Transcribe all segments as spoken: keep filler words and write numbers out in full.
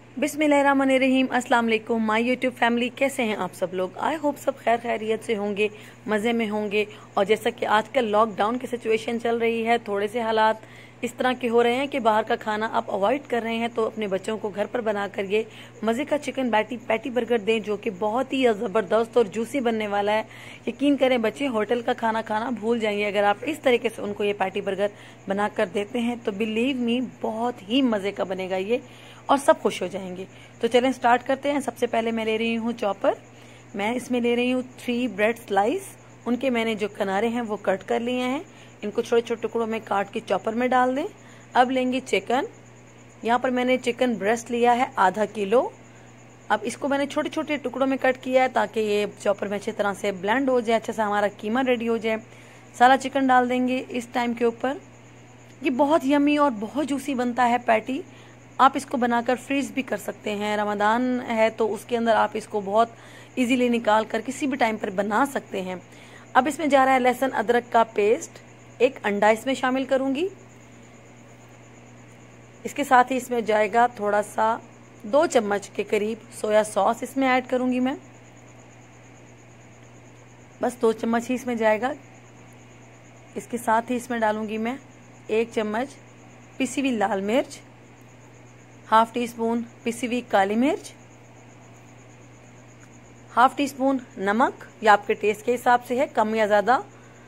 बिस्मिल्लाहिर्रहमानिर्रहीम। अस्सलाम वालेकुम माय यूट्यूब फैमिली, कैसे हैं आप सब लोग। आई होप सब खैर खैरियत से होंगे, मज़े में होंगे। और जैसा कि आजकल लॉकडाउन की सिचुएशन चल रही है, थोड़े से हालात इस तरह के हो रहे हैं कि बाहर का खाना आप अवॉइड कर रहे हैं, तो अपने बच्चों को घर पर बना कर ये मज़े का चिकन बैटी पैटी बर्गर दें, जो कि बहुत ही ज़बरदस्त और जूसी बनने वाला है। यकीन करें बच्चे होटल का खाना खाना भूल जाएंगे अगर आप इस तरीके से उनको ये पैटी बर्गर बना कर देते हैं, तो बिलीव मी बहुत ही मज़े का बनेगा ये और सब खुश हो जाएंगे। तो चलें स्टार्ट करते हैं। सबसे पहले मैं ले रही हूँ चॉपर। मैं इसमें ले रही हूँ थ्री ब्रेड स्लाइस। उनके मैंने जो किनारे हैं वो कट कर लिए हैं। इनको छोटे छोटे टुकड़ों में काट के चॉपर में डाल दें। अब लेंगे चिकन। यहाँ पर मैंने चिकन ब्रेस्ट लिया है आधा किलो। अब इसको मैंने छोटे छोटे टुकड़ों में कट किया है ताकि ये चॉपर में अच्छी तरह से ब्लेंड हो जाए, अच्छा सा हमारा कीमा रेडी हो जाए। सारा चिकन डाल देंगे इस टाइम के ऊपर। ये बहुत यमी और बहुत जूसी बनता है पैटी। आप इसको बनाकर फ्रीज भी कर सकते हैं। रमज़ान है तो उसके अंदर आप इसको बहुत इजीली निकाल कर किसी भी टाइम पर बना सकते हैं। अब इसमें जा रहा है लहसुन अदरक का पेस्ट। एक अंडा इसमें शामिल करूंगी। इसके साथ ही इसमें जाएगा थोड़ा सा दो चम्मच के करीब सोया सॉस इसमें ऐड करूंगी मैं। बस दो चम्मच ही इसमें जाएगा। इसके साथ ही इसमें डालूंगी मैं एक चम्मच पिसी हुई लाल मिर्च, हाफ टी स्पून पिसी हुई काली मिर्च, हाफ टी स्पून नमक, या आपके टेस्ट के हिसाब से है, कम या ज्यादा।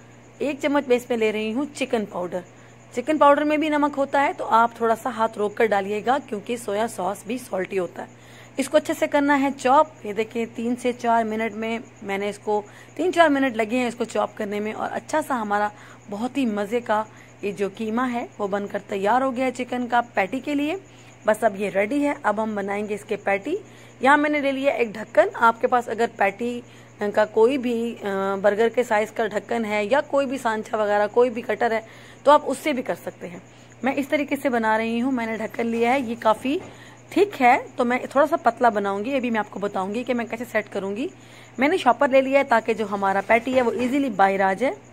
एक चम्मच मैं इसमें ले रही हूँ चिकन पाउडर। चिकन पाउडर में भी नमक होता है तो आप थोड़ा सा हाथ रोक कर डालिएगा, क्योंकि सोया सॉस भी सॉल्टी होता है। इसको अच्छे से करना है चॉप। ये देखिए तीन से चार मिनट में मैंने इसको तीन चार मिनट लगे हैं इसको चॉप करने में, और अच्छा सा हमारा बहुत ही मजे का ये जो कीमा है वो बनकर तैयार हो गया है चिकन का पैटी के लिए। बस अब ये रेडी है। अब हम बनाएंगे इसके पैटी। यहाँ मैंने ले लिया एक ढक्कन। आपके पास अगर पैटी का कोई भी बर्गर के साइज का ढक्कन है या कोई भी सांचा वगैरह कोई भी कटर है तो आप उससे भी कर सकते हैं। मैं इस तरीके से बना रही हूँ। मैंने ढक्कन लिया है, ये काफी थिक है तो मैं थोड़ा सा पतला बनाऊंगी। अभी मैं आपको बताऊंगी कि मैं कैसे सेट करूंगी। मैंने शॉपर ले लिया है ताकि जो हमारा पैटी है वो इजीली बाहर आ जाए।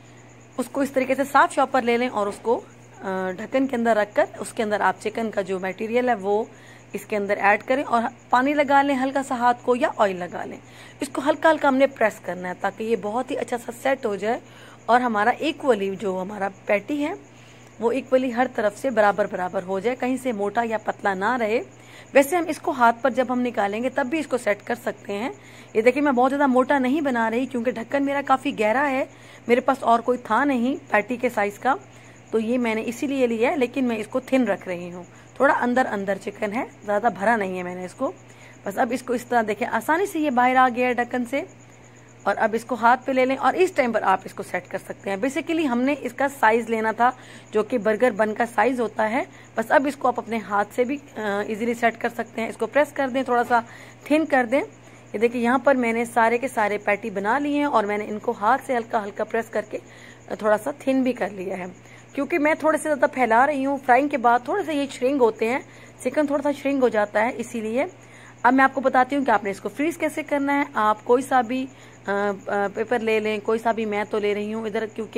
उसको इस तरीके से साफ शॉपर ले लें और उसको ढक्कन के अंदर रखकर उसके अंदर आप चिकन का जो मटेरियल है वो इसके अंदर ऐड करें और पानी लगा लें हल्का सा हाथ को, या ऑयल लगा लें। इसको हल्का हल्का हमने प्रेस करना है ताकि ये बहुत ही अच्छा सा सेट हो जाए और हमारा इक्वली जो हमारा पैटी है वो इक्वली हर तरफ से बराबर बराबर हो जाए, कहीं से मोटा या पतला ना रहे। वैसे हम इसको हाथ पर जब हम निकालेंगे तब भी इसको सेट कर सकते हैं। ये देखिए मैं बहुत ज्यादा मोटा नहीं बना रही क्योंकि ढक्कन मेरा काफी गहरा है, मेरे पास और कोई था नहीं पैटी के साइज का, तो ये मैंने इसीलिए लिया है। लेकिन मैं इसको थिन रख रही हूँ, थोड़ा अंदर अंदर चिकन है, ज्यादा भरा नहीं है मैंने इसको। बस अब इसको इस तरह देखें आसानी से ये बाहर आ गया है ढक्कन से। और अब इसको हाथ पे ले लें और इस टाइम पर आप इसको सेट कर सकते हैं। बेसिकली हमने इसका साइज लेना था जो कि बर्गर बन का साइज होता है। बस अब इसको आप अपने हाथ से भी इजीली सेट कर सकते हैं। इसको प्रेस कर दें, थोड़ा सा थिन कर दें। ये देखिए यहाँ पर मैंने सारे के सारे पैटी बना लिए हैं और मैंने इनको हाथ से हल्का हल्का प्रेस करके थोड़ा सा थिन भी कर लिया है, क्योंकि मैं थोड़े से ज्यादा फैला रही हूँ। फ्राइंग के बाद थोड़े से ये श्रिंक होते हैं, चिकन थोड़ा सा श्रिंक हो जाता है, इसीलिए। अब मैं आपको बताती हूँ कि आपने इसको फ्रीज कैसे करना है। आप कोई सा भी आ, आ, पेपर ले लें, कोई सा भी, मैं तो ले रही हूँ इधर क्योंकि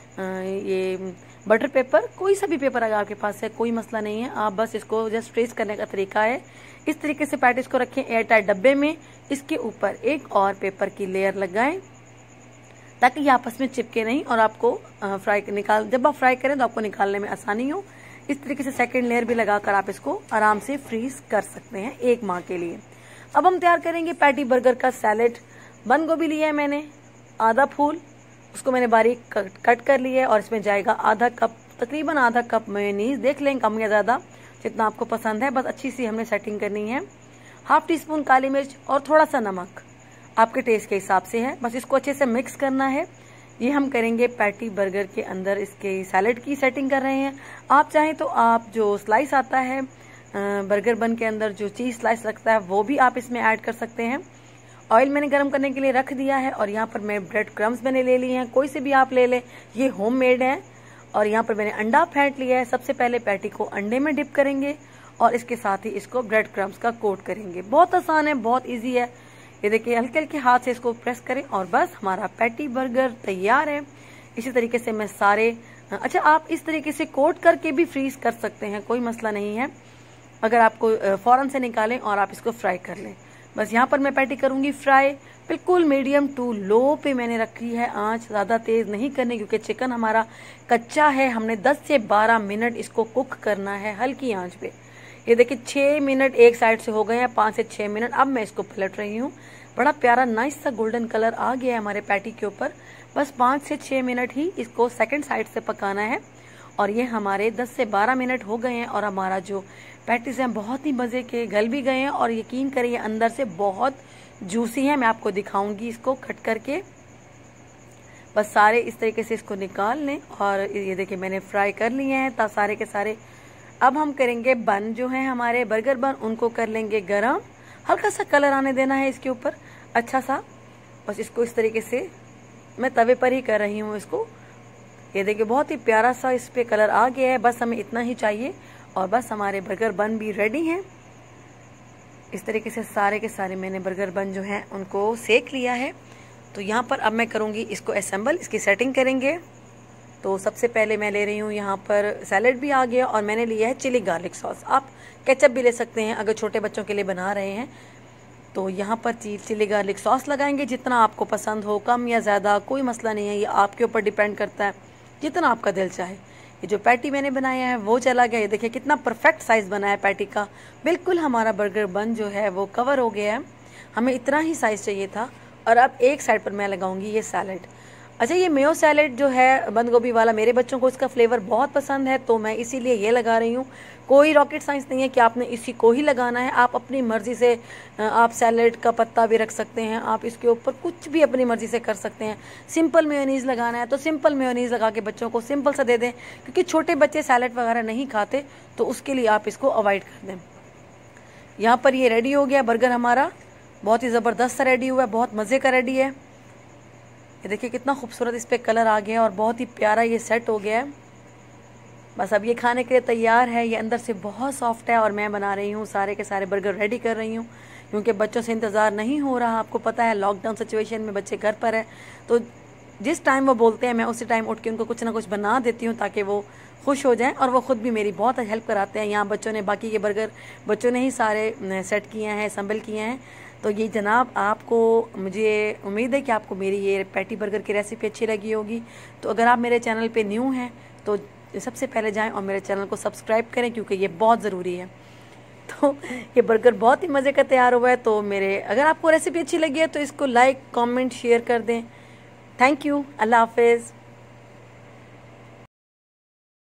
ये बटर पेपर, कोई सा भी पेपर अगर आपके पास है कोई मसला नहीं है। आप बस इसको जस्ट फ्रीज करने का तरीका है इस तरीके से पैटीज को रखें एयर टाइट डब्बे में। इसके ऊपर एक और पेपर की लेयर लगाएं ताकि ये आपस में चिपके नहीं और आपको फ्राई निकाल जब आप फ्राई करें तो आपको निकालने में आसानी हो। इस तरीके से सेकंड लेयर भी लगाकर आप इसको आराम से फ्रीज कर सकते हैं एक माह के लिए। अब हम तैयार करेंगे पैटी बर्गर का सैलेड। बंद गोभी लिया है मैंने आधा फूल, उसको मैंने बारीक कट कर लिया है और इसमें जाएगा आधा कप, तकरीबन आधा कप मेयोनीज। देख लें कम या ज्यादा जितना आपको पसंद है, बस अच्छी सी हमने सेटिंग करनी है। हाफ टी स्पून काली मिर्च और थोड़ा सा नमक आपके टेस्ट के हिसाब से है। बस इसको अच्छे से मिक्स करना है। ये हम करेंगे पैटी बर्गर के अंदर, इसके सैलेड की सेटिंग कर रहे हैं। आप चाहें तो आप जो स्लाइस आता है बर्गर बन के अंदर, जो चीज स्लाइस लगता है, वो भी आप इसमें ऐड कर सकते हैं। ऑयल मैंने गर्म करने के लिए रख दिया है और यहाँ पर मैं ब्रेड क्रम्स मैंने ले लिए हैं, कोई से भी आप ले लें, ये होम मेड है। और यहाँ पर मैंने अंडा फेंट लिया है। सबसे पहले पैटी को अंडे में डिप करेंगे और इसके साथ ही इसको ब्रेड क्रम्स का कोट करेंगे। बहुत आसान है, बहुत ईजी है। ये देखिए हल्के हल्के हाथ से इसको प्रेस करें और बस हमारा पैटी बर्गर तैयार है। इसी तरीके से मैं सारे, अच्छा आप इस तरीके से कोट करके भी फ्रीज कर सकते हैं, कोई मसला नहीं है। अगर आपको फ़ौरन से निकालें और आप इसको फ्राई कर लें। बस यहाँ पर मैं पैटी करूँगी फ्राई, बिल्कुल मीडियम टू लो पे मैंने रखी है आंच, ज़्यादा तेज़ नहीं करनी क्योंकि चिकन हमारा कच्चा है। हमने दस से बारह मिनट इसको कुक करना है हल्की आंच पे। ये देखिए छः मिनट एक साइड से हो गए हैं, पाँच से छः मिनट। अब मैं इसको पलट रही हूँ। बड़ा प्यारा नाइस सा गोल्डन कलर आ गया है हमारे पैटी के ऊपर। बस पाँच से छः मिनट ही इसको सेकंड साइड से पकाना है और ये हमारे दस से बारह मिनट हो गए हैं और हमारा जो पैटीज हैं बहुत ही मज़े के गल भी गए हैं और यकीन करिए अंदर से बहुत जूसी है। मैं आपको दिखाऊंगी इसको कट करके। बस सारे इस तरीके से इसको निकाल लें और ये देखिए मैंने फ्राई कर लिए हैं ता सारे के सारे। अब हम करेंगे बन जो है हमारे बर्गर बन, उनको कर लेंगे गरम। हल्का सा कलर आने देना है इसके ऊपर अच्छा सा। बस इसको इस तरीके से मैं तवे पर ही कर रही हूँ इसको। ये देखिए बहुत ही प्यारा सा इस पे कलर आ गया है। बस हमें इतना ही चाहिए और बस हमारे बर्गर बन भी रेडी हैं। इस तरीके से सारे के सारे मैंने बर्गर बन जो हैं उनको सेक लिया है। तो यहाँ पर अब मैं करूँगी इसको असेंबल, इसकी सेटिंग करेंगे। तो सबसे पहले मैं ले रही हूँ यहाँ पर सैलेड भी आ गया और मैंने लिया है चिली गार्लिक सॉस। आप केचप भी ले सकते हैं अगर छोटे बच्चों के लिए बना रहे हैं। तो यहाँ पर चिली गार्लिक सॉस लगाएंगे, जितना आपको पसंद हो, कम या ज़्यादा कोई मसला नहीं है, ये आपके ऊपर डिपेंड करता है जितना आपका दिल चाहे। ये जो पैटी मैंने बनाया है वो चला गया। ये देखिए कितना परफेक्ट साइज़ बना है पैटी का। बिल्कुल हमारा बर्गर बन जो है वो कवर हो गया है। हमें इतना ही साइज़ चाहिए था। और अब एक साइड पर मैं लगाऊंगी ये सैलेड। अच्छा, ये मेयो सैलेड जो है बंद गोभी वाला, मेरे बच्चों को इसका फ्लेवर बहुत पसंद है तो मैं इसीलिए ये लगा रही हूँ। कोई रॉकेट साइंस नहीं है कि आपने इसी को ही लगाना है। आप अपनी मर्ज़ी से आप सैलेड का पत्ता भी रख सकते हैं, आप इसके ऊपर कुछ भी अपनी मर्ज़ी से कर सकते हैं। सिंपल मेयोनीज़ लगाना है तो सिंपल मेयोनीज़ लगा के बच्चों को सिंपल सा दे दें, क्योंकि छोटे बच्चे सैलेड वगैरह नहीं खाते तो उसके लिए आप इसको अवॉइड कर दें। यहाँ पर ये रेडी हो गया बर्गर हमारा, बहुत ही ज़बरदस्त सा रेडी हुआ है, बहुत मज़े का रेडी है। ये देखिए कितना खूबसूरत इस पर कलर आ गया और बहुत ही प्यारा ये सेट हो गया है। बस अब ये खाने के लिए तैयार है। ये अंदर से बहुत सॉफ्ट है और मैं बना रही हूँ सारे के सारे बर्गर रेडी कर रही हूँ क्योंकि बच्चों से इंतज़ार नहीं हो रहा। आपको पता है लॉकडाउन सिचुएशन में बच्चे घर पर है तो जिस टाइम वो बोलते हैं मैं उसी टाइम उठ के उनको कुछ ना कुछ बना देती हूँ ताकि वो खुश हो जाएं और वो ख़ुद भी मेरी बहुत हेल्प कराते हैं। यहाँ बच्चों ने बाकी के बर्गर बच्चों ने ही सारे सेट किए हैं, असम्बल किए हैं। तो ये जनाब, आपको, मुझे उम्मीद है कि आपको मेरी ये पैटी बर्गर की रेसिपी अच्छी लगी होगी। तो अगर आप मेरे चैनल पे न्यू हैं तो सबसे पहले जाएं और मेरे चैनल को सब्सक्राइब करें क्योंकि ये बहुत ज़रूरी है। तो ये बर्गर बहुत ही मज़े का तैयार हुआ है। तो मेरे अगर आपको रेसिपी अच्छी लगी है तो इसको लाइक, कमेंट, शेयर कर दें। Thank you. अल्लाह हाफिज़।